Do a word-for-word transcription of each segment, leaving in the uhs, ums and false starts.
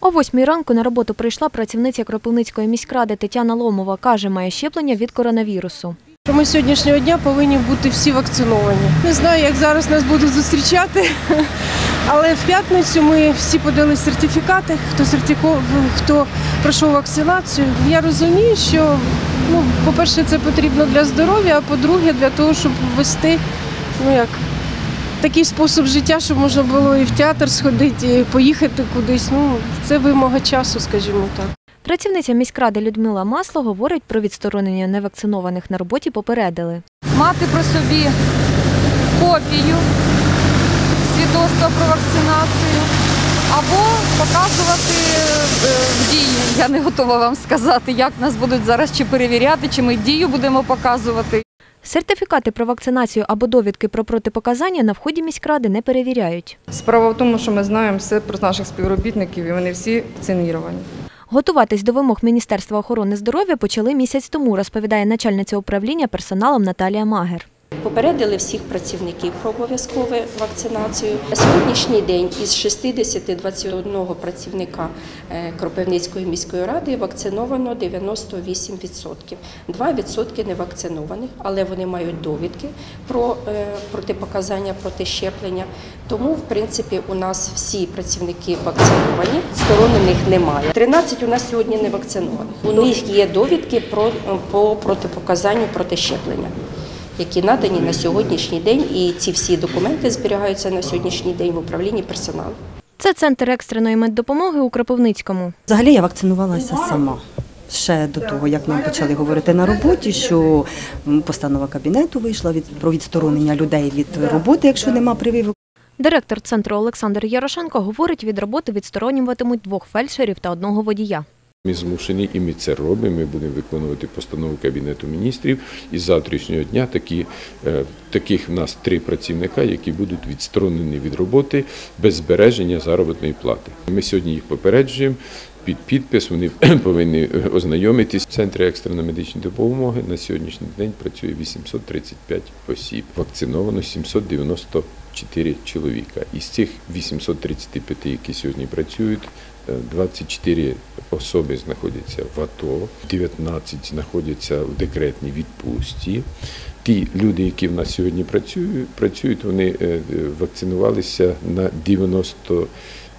О восьмій ранку на роботу прийшла працівниця Кропивницької міськради Тетяна Ломова. Каже, має щеплення від коронавірусу. Ми з сьогоднішнього дня повинні бути всі вакциновані. Не знаю, як зараз нас будуть зустрічати, але в п'ятницю ми всі подали сертифікати, хто, сертифіков... хто пройшов вакцинацію. Я розумію, що, ну, по-перше, це потрібно для здоров'я, а по-друге, для того, щоб ввести, ну, як, такий спосіб життя, щоб можна було і в театр сходити, і поїхати кудись. Ну, це вимога часу, скажімо так. Працівниця міськради Людмила Масло говорить, про відсторонення невакцинованих на роботі попередили. Мати при собі копію свідоцтва про вакцинацію або показувати в дії. Я не готова вам сказати, як нас будуть зараз чи перевіряти, чи ми дію будемо показувати. Сертифікати про вакцинацію або довідки про протипоказання на вході міськради не перевіряють. Справа в тому, що ми знаємо все про наших співробітників і вони всі вакциновані. Готуватись до вимог Міністерства охорони здоров'я почали місяць тому, розповідає начальниця управління персоналом Наталія Магер. Попередили всіх працівників про обов'язкову вакцинацію. На сьогоднішній день із шістдесят двадцять один працівника Кропивницької міської ради вакциновано дев'яносто вісім відсотків. два відсотки не вакцинованих, але вони мають довідки про протипоказання проти щеплення. Тому, в принципі, у нас всі працівники вакциновані, сторонених немає. тринадцять у нас сьогодні не вакцинованих. У них є довідки про, по протипоказанню проти щеплення, які надані на сьогоднішній день, і ці всі документи зберігаються на сьогоднішній день в управлінні персоналу. Це центр екстреної меддопомоги у Кропивницькому. Взагалі я вакцинувалася сама. Ще до того, як нам почали говорити на роботі, що постанова Кабінету вийшла від, про відсторонення людей від роботи, якщо нема прививок. Директор центру Олександр Ярошенко говорить, від роботи відсторонюватимуть двох фельдшерів та одного водія. Ми змушені, і ми це робимо, ми будемо виконувати постанову Кабінету міністрів. І з завтрашнього дня такі, таких в нас три працівника, які будуть відсторонені від роботи без збереження заробітної плати. Ми сьогодні їх попереджуємо, під підпис, вони повинні ознайомитись. В центрі екстреної медичної допомоги на сьогоднішній день працює вісімсот тридцять п'ять осіб, вакциновано сімсот дев'яносто чотири чоловіка. Із цих вісімсот тридцять п'ять, які сьогодні працюють, двадцять чотири особи знаходяться в АТО, дев'ятнадцять знаходяться в декретній відпустці. Ті люди, які в нас сьогодні працюють, працюють, вони вакцинувалися на дев'яносто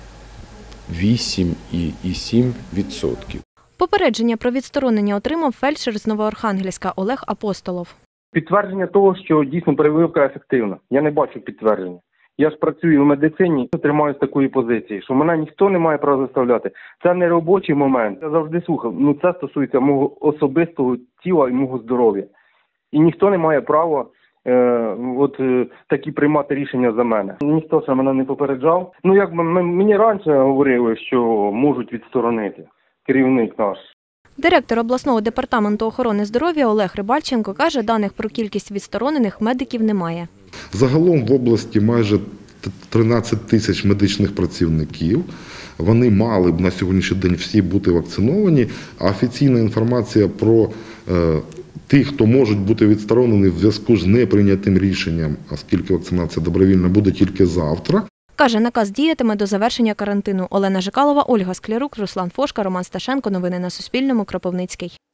вісім цілих сім відсотків. Попередження про відсторонення отримав фельдшер з Новоархангельська Олег Апостолов. Підтвердження того, що дійсно прививка ефективна. Я не бачу підтвердження. Я ж працюю в медицині, тримаюся такої позиції, що мене ніхто не має права заставляти. Це не робочий момент. Я завжди слухав, ну це стосується мого особистого тіла і мого здоров'я. І ніхто не має права е, от е, такі приймати рішення за мене. Ніхто ще мене не попереджав. Ну як мені раніше говорили, що можуть відсторонити керівник наш. Директор обласного департаменту охорони здоров'я Олег Рибальченко каже, даних про кількість відсторонених медиків немає. Загалом в області майже тринадцять тисяч медичних працівників. Вони мали б на сьогоднішній день всі бути вакциновані, а офіційна інформація про е, тих, хто можуть бути відсторонені в зв'язку з неприйнятим рішенням, оскільки вакцинація добровільна, буде тільки завтра. Каже, наказ діятиме до завершення карантину. Олена Жикалова, Ольга Склярук, Руслан Фошка, Роман Сташенко. Новини на Суспільному. Кропивницький.